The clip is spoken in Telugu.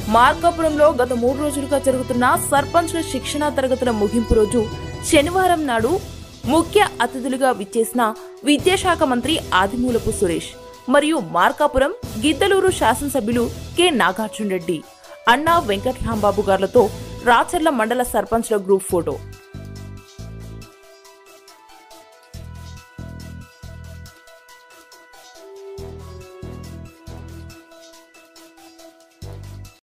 మార్కాపురంలో గత 3 రోజులుగా జరుగుతున్న సర్పంచ్ల శిక్షణ తరగతుల ముగింపు రోజు శనివారం నాడు ముఖ్య అతిథులుగా విచ్చేసిన విద్యాశాఖ మంత్రి ఆదిమూలపు సురేష్ మరియు మార్కాపురం గిద్దలూరు శాసనసభ్యులు కె నాగార్జున రెడ్డి, అన్నా వెంకట్రాంబాబు గార్లతో రాచర్ల మండల సర్పంచ్ల గ్రూప్ ఫోటో.